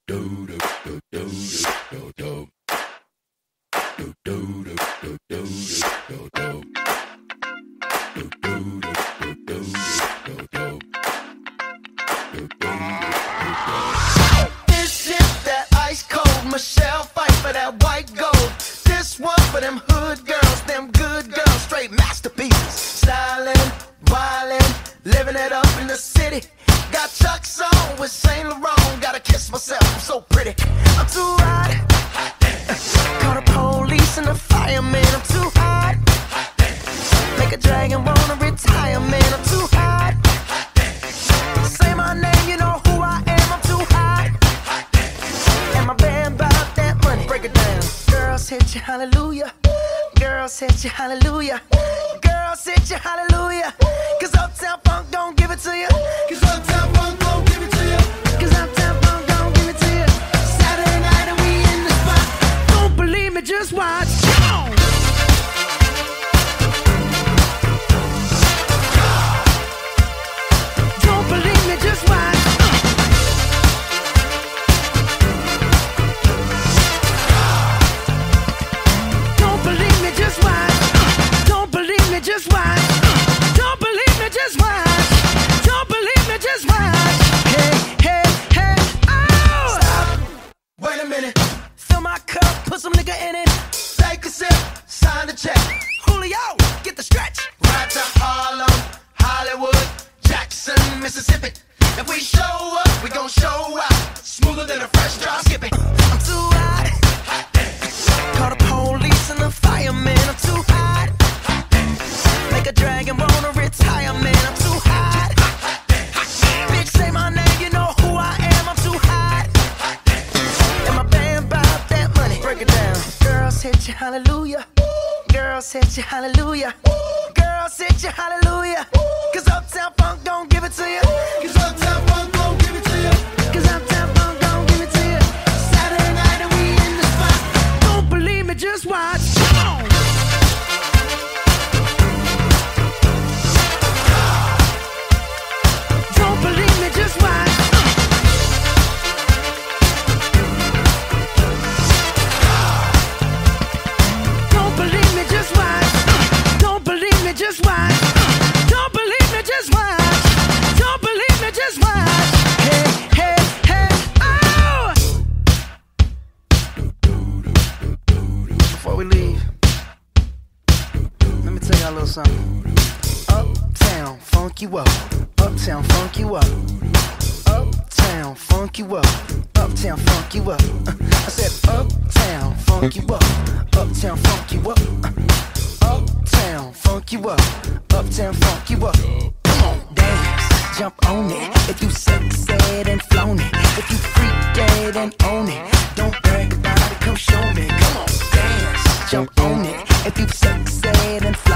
This is that ice cold Michelle Pfeiffer, that white gold. This one for them hood girls, them good girls, straight masterpieces. Stylin, wilin, living it up in the city. Got Chuck's on with Saint Laurent. Gotta kiss myself, I'm so pretty. I'm too hot. Call the police and the fireman. I'm too hot. Make a dragon wanna retire, man. I'm too hot. Say my name, you know who I am. I'm too hot. And my band bout that money. Break it down. Girls hit you, hallelujah. Girls hit you, hallelujah. Girls hit you, hallelujah. Cause Uptown Funk don't give it to you. Cause Uptown Funk don't give it to you. Cause Uptown Funk don't give it to you. Saturday night and we in the spot. Don't believe me, just watch. Come on. Don't believe me, just watch. Don't believe me, just watch. Don't believe me, just watch. Don't believe me, just watch. Don't believe me, just watch. Hey, hey, hey, oh! Stop. Wait a minute. Fill my cup, put some nigga in it. Take a sip, sign the check. Julio, get the stretch. Right to Harlem, Hollywood, Jackson, Mississippi. If we show up, we gon' show out. Smoother than a fresh drop skipping. I'm too hot. Call the police and the fireman. I'm too hot. Make a dragon wanna retire, man. I'm too hot. Bitch, say my name, you know who I am. I'm too hot. And my band bout that money. Break it down. Girls hit you, hallelujah. Girls hit you, hallelujah. Girls hit you, hallelujah. Cause Uptown Funk don't give it to you. Cause Uptown Funk don't give it to you. Cause Uptown Funk don't give it to you. Saturday night and we in the spot. Don't believe me, just watch. Come on. Don't believe me, just watch. Don't believe me, just watch. Don't believe me, just watch. Don't believe me, just watch. Don't believe me, just watch. Hey, hey, hey, oh! Before we leave, let me tell y'all a little something. Uptown, funk you up. Uptown, funk you up. Uptown, funk you up. Uptown, funk you up. I said uptown, funk you up. Uptown, funk you up. Uptown, funk you up. Uptown, funk you up. Come on, dance, jump on it. If you sexed and flown it. If you freak dead and own it. Don't brag about it, come show me. Come on, dance, jump on it. If you sexed and flown it.